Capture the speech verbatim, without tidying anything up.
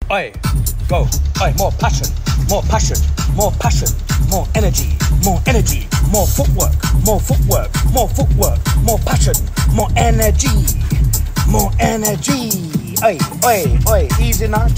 oi, go, oi, more passion, more passion, more passion, more energy, more energy, more footwork, more footwork, more footwork, more passion, more energy, more energy. Oi, oi, oi, easy now.